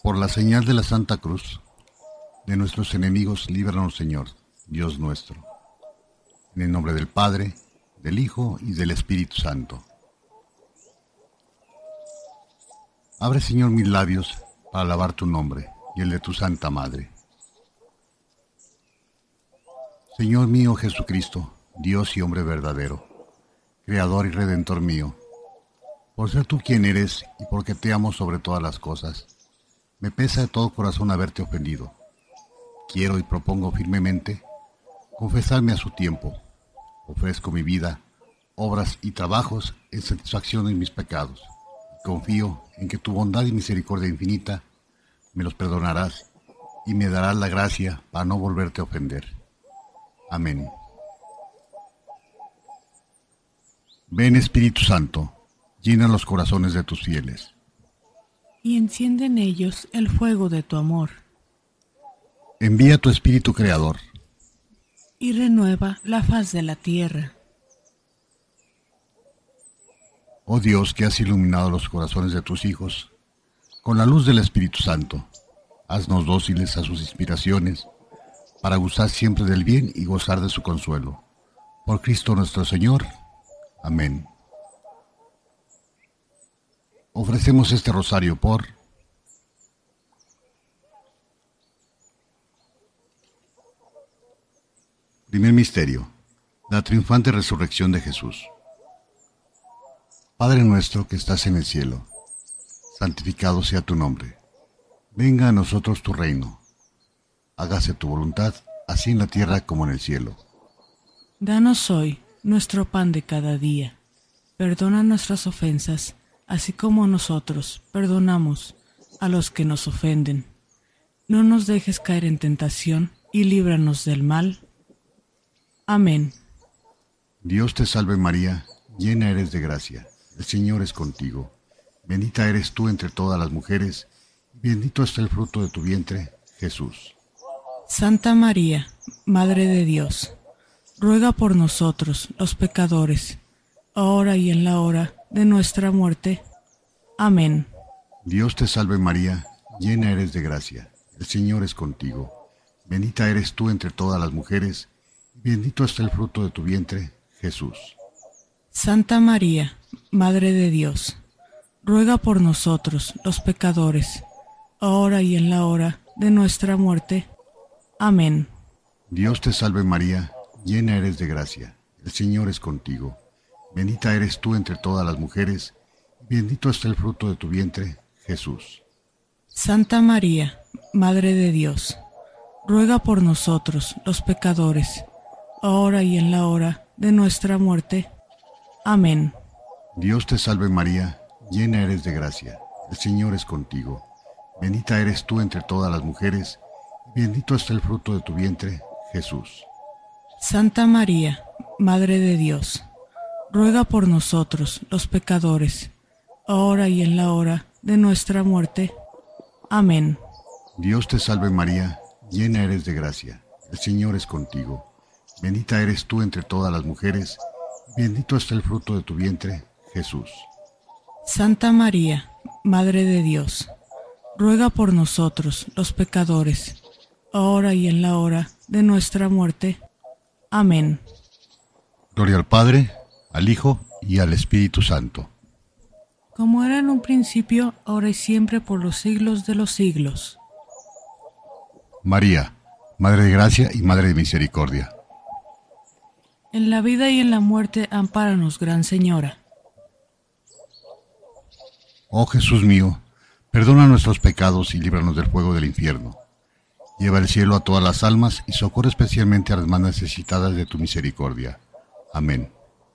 Por la señal de la Santa Cruz, de nuestros enemigos, líbranos, Señor, Dios nuestro. En el nombre del Padre, del Hijo y del Espíritu Santo. Abre, Señor, mis labios para alabar tu nombre y el de tu Santa Madre. Señor mío Jesucristo, Dios y hombre verdadero, Creador y Redentor mío, por ser tú quien eres y porque te amo sobre todas las cosas, me pesa de todo corazón haberte ofendido. Quiero y propongo firmemente confesarme a su tiempo. Ofrezco mi vida, obras y trabajos en satisfacción de mis pecados. Confío en que tu bondad y misericordia infinita me los perdonarás y me darás la gracia para no volverte a ofender. Amén. Ven, Espíritu Santo, llena los corazones de tus fieles y enciende en ellos el fuego de tu amor. Envía tu Espíritu Creador y renueva la faz de la tierra. Oh Dios, que has iluminado los corazones de tus hijos con la luz del Espíritu Santo, haznos dóciles a sus inspiraciones, para gustar siempre del bien y gozar de su consuelo. Por Cristo nuestro Señor. Amén. Ofrecemos este rosario por Primer misterio, la triunfante resurrección de Jesús. Padre nuestro que estás en el cielo, santificado sea tu nombre. Venga a nosotros tu reino. Hágase tu voluntad, así en la tierra como en el cielo. Danos hoy nuestro pan de cada día. Perdona nuestras ofensas, así como nosotros perdonamos a los que nos ofenden. No nos dejes caer en tentación y líbranos del mal. Amén. Dios te salve María, llena eres de gracia. El Señor es contigo. Bendita eres tú entre todas las mujeres, y bendito es el fruto de tu vientre, Jesús. Santa María, Madre de Dios, ruega por nosotros, los pecadores, ahora y en la hora de nuestra muerte. Amén. Dios te salve María, llena eres de gracia. El Señor es contigo. Bendita eres tú entre todas las mujeres, y bendito es el fruto de tu vientre, Jesús. Santa María, Madre de Dios, ruega por nosotros, los pecadores, ahora y en la hora de nuestra muerte. Amén. Dios te salve María, llena eres de gracia. El Señor es contigo. Bendita eres tú entre todas las mujeres, y bendito es el fruto de tu vientre, Jesús. Santa María, Madre de Dios, ruega por nosotros, los pecadores, ahora y en la hora de nuestra muerte. Amén. Dios te salve María, llena eres de gracia. El Señor es contigo. Bendita eres tú entre todas las mujeres, y bendito es el fruto de tu vientre, Jesús. Santa María, Madre de Dios, ruega por nosotros, los pecadores, ahora y en la hora de nuestra muerte. Amén. Dios te salve María, llena eres de gracia. El Señor es contigo. Bendita eres tú entre todas las mujeres, y bendito es el fruto de tu vientre, Jesús. Santa María, Madre de Dios, ruega por nosotros, los pecadores, ahora y en la hora de nuestra muerte. Amén. Gloria al Padre, al Hijo y al Espíritu Santo. Como era en un principio, ahora y siempre, por los siglos de los siglos. María, Madre de Gracia y Madre de Misericordia. En la vida y en la muerte, ampáranos, Gran Señora. Oh Jesús mío, perdona nuestros pecados y líbranos del fuego del infierno. Lleva al cielo a todas las almas y socorre especialmente a las más necesitadas de tu misericordia. Amén.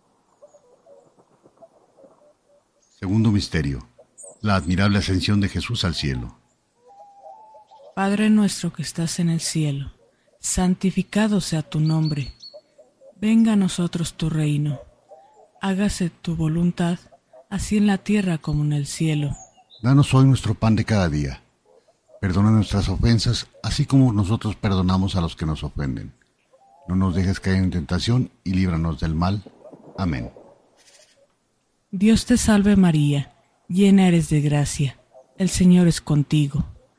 Segundo misterio, la admirable ascensión de Jesús al cielo. Padre nuestro que estás en el cielo, santificado sea tu nombre. Venga a nosotros tu reino. Hágase tu voluntad, así en la tierra como en el cielo. Danos hoy nuestro pan de cada día. Perdona nuestras ofensas, así como nosotros perdonamos a los que nos ofenden. No nos dejes caer en tentación y líbranos del mal. Amén. Dios te salve María, llena eres de gracia. El Señor es contigo.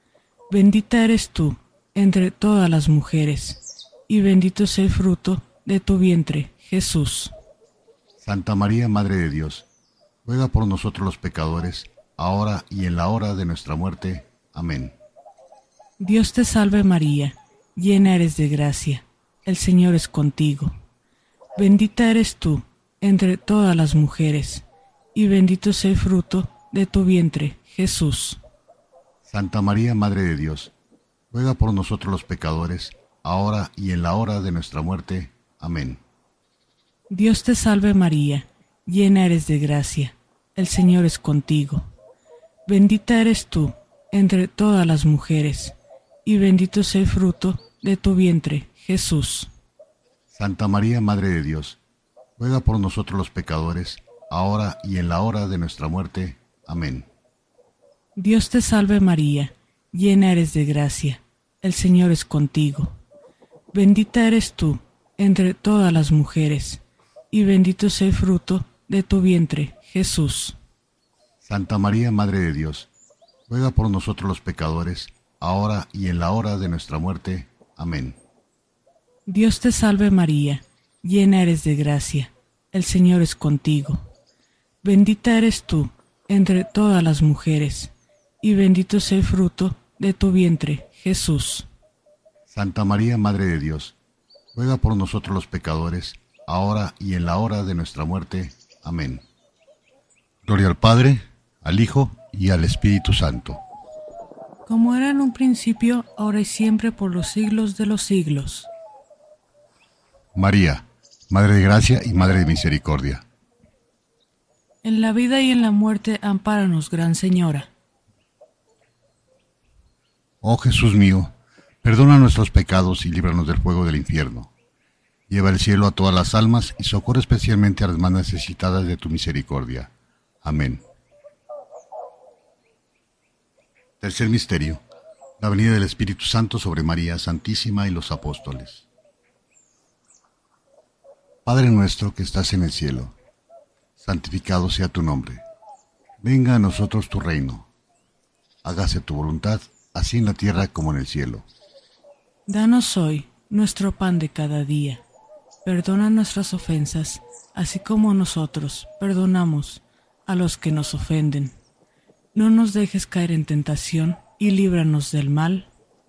Bendita eres tú entre todas las mujeres, y bendito es el fruto de tu vientre, Jesús. Santa María, Madre de Dios, ruega por nosotros los pecadores, ahora y en la hora de nuestra muerte. Amén. Dios te salve María, llena eres de gracia, el Señor es contigo. Bendita eres tú entre todas las mujeres, y bendito es el fruto de tu vientre, Jesús. Santa María, Madre de Dios, ruega por nosotros los pecadores, ahora y en la hora de nuestra muerte. Amén. Dios te salve María, llena eres de gracia, el Señor es contigo. Bendita eres tú entre todas las mujeres, y bendito es el fruto de tu vientre, Jesús. Santa María, Madre de Dios, ruega por nosotros los pecadores, ahora y en la hora de nuestra muerte. Amén. Dios te salve María, llena eres de gracia, el Señor es contigo. Bendita eres tú entre todas las mujeres, y bendito es el fruto de tu vientre, Jesús. Santa María, Madre de Dios, ruega por nosotros los pecadores, ahora y en la hora de nuestra muerte. Amén. Dios te salve María, llena eres de gracia, el Señor es contigo. Bendita eres tú entre todas las mujeres, y bendito es el fruto de tu vientre, Jesús. Santa María, Madre de Dios, ruega por nosotros los pecadores, ahora y en la hora de nuestra muerte. Amén. Gloria al Padre, al Hijo y al Espíritu Santo. Como era en un principio, ahora y siempre, por los siglos de los siglos. María, Madre de Gracia y Madre de Misericordia. En la vida y en la muerte, ampáranos, Gran Señora. Oh Jesús mío, perdona nuestros pecados y líbranos del fuego del infierno. Lleva al cielo a todas las almas y socorre especialmente a las más necesitadas de tu misericordia. Amén. Tercer misterio: la venida del Espíritu Santo sobre María Santísima y los apóstoles. Padre nuestro que estás en el cielo, santificado sea tu nombre. Venga a nosotros tu reino. Hágase tu voluntad, así en la tierra como en el cielo. Danos hoy nuestro pan de cada día. Perdona nuestras ofensas, así como nosotros perdonamos a los que nos ofenden. No nos dejes caer en tentación y líbranos del mal.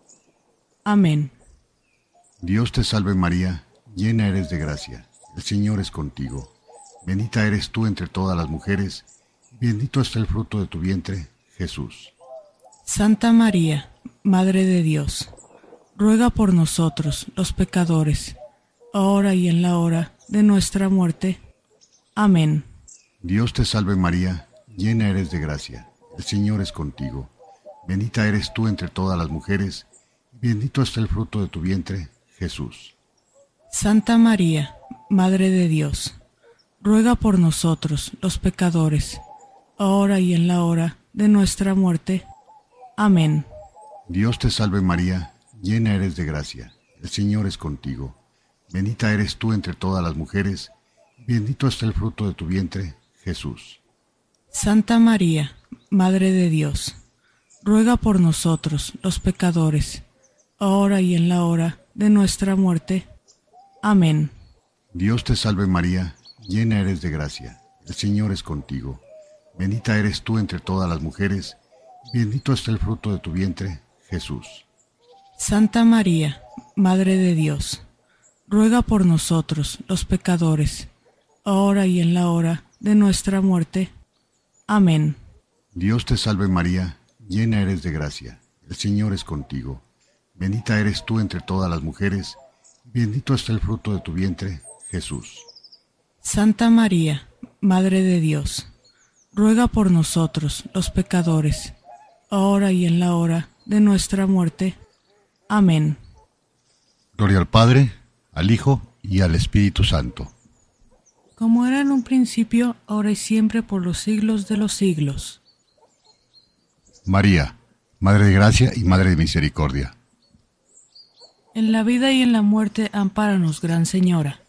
Amén. Dios te salve María, llena eres de gracia, el Señor es contigo. Bendita eres tú entre todas las mujeres, y bendito está el fruto de tu vientre, Jesús. Santa María, Madre de Dios, ruega por nosotros los pecadores, ahora y en la hora de nuestra muerte. Amén. Dios te salve María, llena eres de gracia, el Señor es contigo. Bendita eres tú entre todas las mujeres, y bendito está el fruto de tu vientre, Jesús. Santa María, Madre de Dios, ruega por nosotros los pecadores, ahora y en la hora de nuestra muerte. Amén. Dios te salve María, llena eres de gracia, el Señor es contigo. Bendita eres tú entre todas las mujeres, y bendito está el fruto de tu vientre, Jesús. Santa María, Madre de Dios, ruega por nosotros los pecadores, ahora y en la hora de nuestra muerte. Amén. Dios te salve María, llena eres de gracia, el Señor es contigo. Bendita eres tú entre todas las mujeres, y bendito está el fruto de tu vientre, Jesús. Santa María, Madre de Dios, ruega por nosotros los pecadores, ahora y en la hora de nuestra muerte. Amén. Dios te salve María, llena eres de gracia, el Señor es contigo. Bendita eres tú entre todas las mujeres, y bendito está el fruto de tu vientre, Jesús. Santa María, Madre de Dios, ruega por nosotros los pecadores, ahora y en la hora de nuestra muerte. Amén. Gloria al Padre, al Hijo y al Espíritu Santo. Como era en un principio, ahora y siempre, por los siglos de los siglos. María, Madre de Gracia y Madre de Misericordia. En la vida y en la muerte, ampáranos, Gran Señora.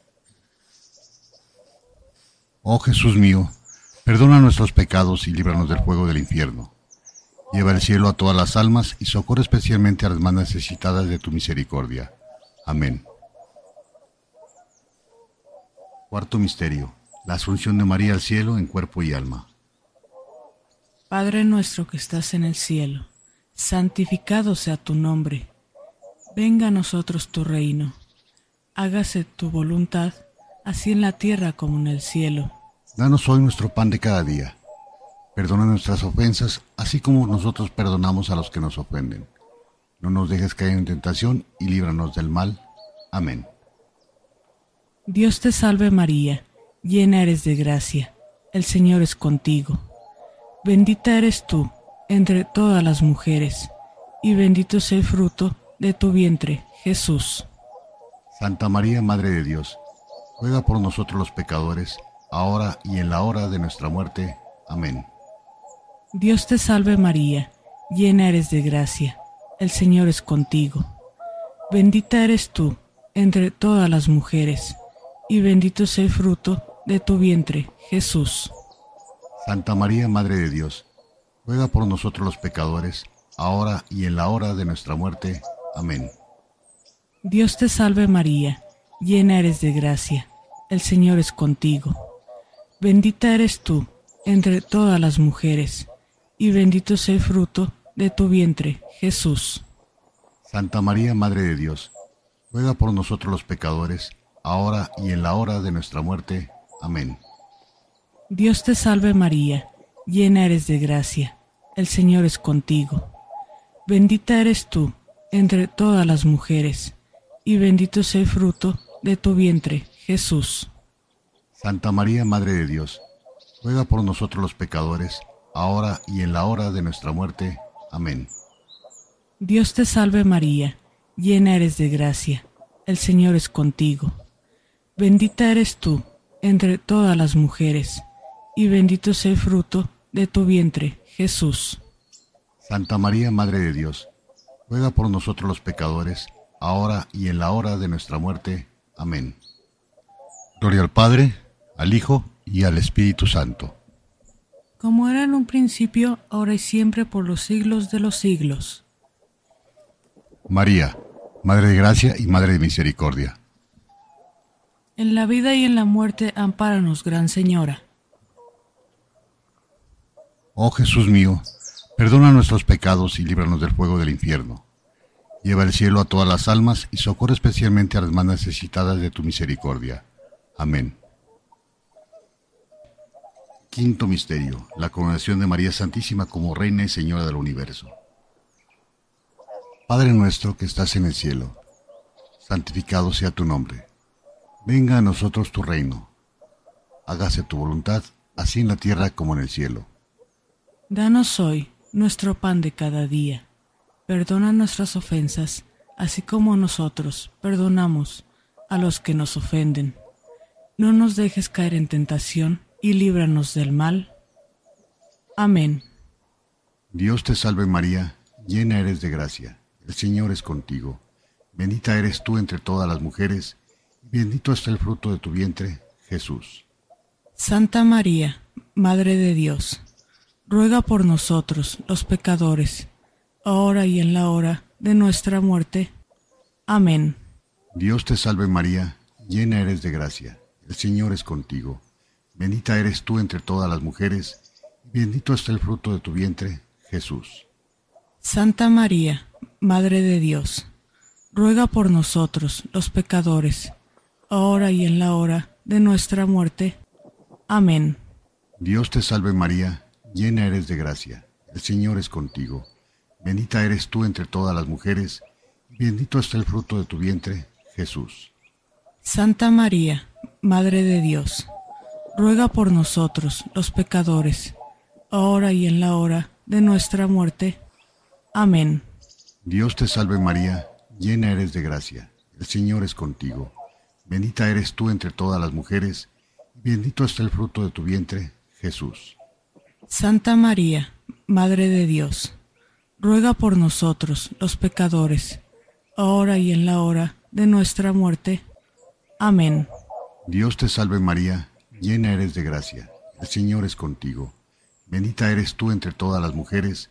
Oh Jesús mío, perdona nuestros pecados y líbranos del fuego del infierno. Lleva al cielo a todas las almas y socorre especialmente a las más necesitadas de tu misericordia. Amén. Cuarto misterio: la Asunción de María al cielo en cuerpo y alma. Padre nuestro que estás en el cielo, santificado sea tu nombre. Venga a nosotros tu reino. Hágase tu voluntad, así en la tierra como en el cielo. Danos hoy nuestro pan de cada día. Perdona nuestras ofensas, así como nosotros perdonamos a los que nos ofenden. No nos dejes caer en tentación y líbranos del mal. Amén. Dios te salve María, llena eres de gracia, el Señor es contigo. Bendita eres tú entre todas las mujeres, y bendito es el fruto de tu vientre, Jesús. Santa María, Madre de Dios, ruega por nosotros los pecadores, ahora y en la hora de nuestra muerte. Amén. Dios te salve María, llena eres de gracia, el Señor es contigo. Bendita eres tú entre todas las mujeres, y bendito es el fruto de tu vientre, Jesús. Santa María, Madre de Dios, ruega por nosotros los pecadores, ahora y en la hora de nuestra muerte. Amén. Dios te salve María, llena eres de gracia, el Señor es contigo. Bendita eres tú entre todas las mujeres, y bendito es el fruto de tu vientre, Jesús. Santa María, Madre de Dios, ruega por nosotros los pecadores, ahora y en la hora de nuestra muerte. Amén. Dios te salve María, llena eres de gracia, el Señor es contigo. Bendita eres tú entre todas las mujeres, y bendito es el fruto de tu vientre, Jesús. Santa María, Madre de Dios, ruega por nosotros los pecadores, ahora y en la hora de nuestra muerte. Amén. Dios te salve María, llena eres de gracia, el Señor es contigo. Bendita eres tú entre todas las mujeres, y bendito es el fruto de tu vientre, Jesús. Santa María, Madre de Dios, ruega por nosotros los pecadores, ahora y en la hora de nuestra muerte. Amén. Gloria al Padre, al Hijo y al Espíritu Santo. Como era en un principio, ahora y siempre, por los siglos de los siglos. María, Madre de Gracia y Madre de Misericordia. En la vida y en la muerte, ampáranos, Gran Señora. Oh Jesús mío, perdona nuestros pecados y líbranos del fuego del infierno. Lleva al cielo a todas las almas y socorre especialmente a las más necesitadas de tu misericordia. Amén. Quinto misterio: la coronación de María Santísima como Reina y Señora del Universo. Padre nuestro que estás en el cielo, santificado sea tu nombre. Venga a nosotros tu reino. Hágase tu voluntad, así en la tierra como en el cielo. Danos hoy nuestro pan de cada día. Perdona nuestras ofensas, así como nosotros perdonamos a los que nos ofenden. No nos dejes caer en tentación y líbranos del mal. Amén. Dios te salve María, llena eres de gracia. El Señor es contigo. Bendita eres tú entre todas las mujeres, y bendito es el fruto de tu vientre, Jesús. Santa María, Madre de Dios, ruega por nosotros, los pecadores, ahora y en la hora de nuestra muerte. Amén. Dios te salve María, llena eres de gracia. El Señor es contigo. Bendita eres tú entre todas las mujeres, y bendito es el fruto de tu vientre, Jesús. Santa María, Madre de Dios, ruega por nosotros, los pecadores, ahora y en la hora de nuestra muerte. Amén. Dios te salve María, llena eres de gracia. El Señor es contigo. Bendita eres tú entre todas las mujeres, y bendito es el fruto de tu vientre, Jesús. Santa María, Madre de Dios, ruega por nosotros, los pecadores, ahora y en la hora de nuestra muerte. Amén. Dios te salve María, llena eres de gracia. El Señor es contigo. Bendita eres tú entre todas las mujeres, y bendito es el fruto de tu vientre, Jesús. Santa María, Madre de Dios, ruega por nosotros, los pecadores, ahora y en la hora de nuestra muerte. Amén. Dios te salve María, llena eres de gracia. El Señor es contigo. Bendita eres tú entre todas las mujeres,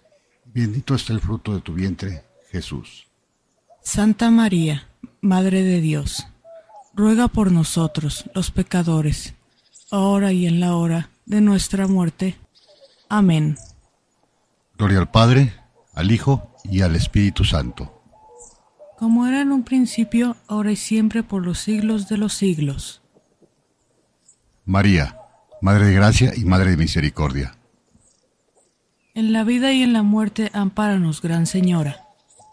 Bendito está el fruto de tu vientre, Jesús. Santa María, Madre de Dios, ruega por nosotros, los pecadores, ahora y en la hora de nuestra muerte. Amén. Gloria al Padre, al Hijo y al Espíritu Santo. Como era en un principio, ahora y siempre, por los siglos de los siglos. María, Madre de Gracia y Madre de Misericordia. En la vida y en la muerte, ampáranos, Gran Señora.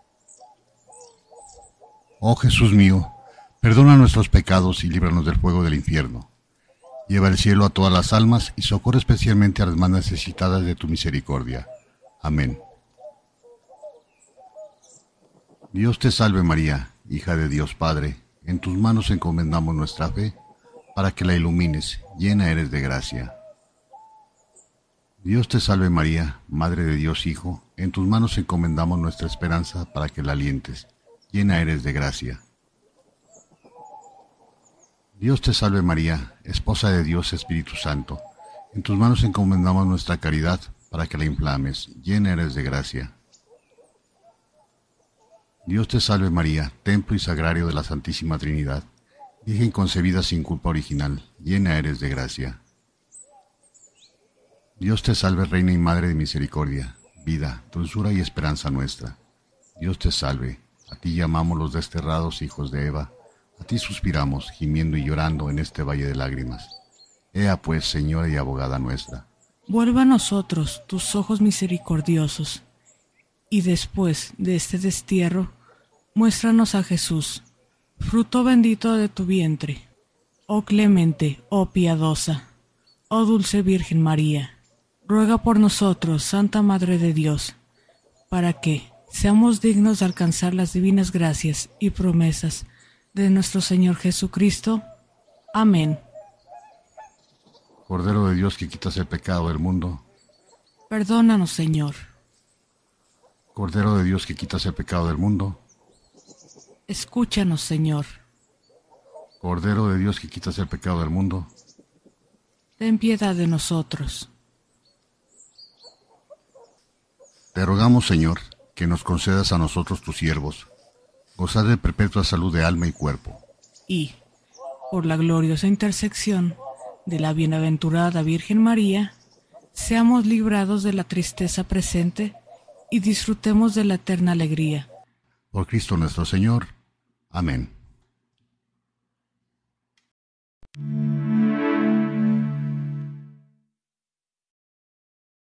Oh Jesús mío, perdona nuestros pecados y líbranos del fuego del infierno. Lleva al cielo a todas las almas y socorre especialmente a las más necesitadas de tu misericordia. Amén. Dios te salve María, hija de Dios Padre, en tus manos encomendamos nuestra fe, para que la ilumines, llena eres de gracia. Dios te salve María, Madre de Dios Hijo, en tus manos encomendamos nuestra esperanza para que la alientes, llena eres de gracia. Dios te salve María, Esposa de Dios Espíritu Santo, en tus manos encomendamos nuestra caridad para que la inflames, llena eres de gracia. Dios te salve María, Templo y Sagrario de la Santísima Trinidad, Virgen concebida sin culpa original, llena eres de gracia. Dios te salve Reina y Madre de Misericordia, vida, dulzura y esperanza nuestra. Dios te salve, a ti llamamos los desterrados hijos de Eva, a ti suspiramos, gimiendo y llorando en este valle de lágrimas. Ea pues, Señora y abogada nuestra. Vuelva a nosotros tus ojos misericordiosos, y después de este destierro, muéstranos a Jesús, fruto bendito de tu vientre. Oh clemente, oh piadosa, oh dulce Virgen María, ruega por nosotros, Santa Madre de Dios, para que seamos dignos de alcanzar las divinas gracias y promesas de nuestro Señor Jesucristo. Amén. Cordero de Dios que quitas el pecado del mundo. Perdónanos, Señor. Cordero de Dios que quitas el pecado del mundo. Escúchanos, Señor. Cordero de Dios que quitas el pecado del mundo. Ten piedad de nosotros. Te rogamos, Señor, que nos concedas a nosotros tus siervos, gozar de perpetua salud de alma y cuerpo. Y, por la gloriosa intersección de la bienaventurada Virgen María, seamos librados de la tristeza presente y disfrutemos de la eterna alegría. Por Cristo nuestro Señor. Amén.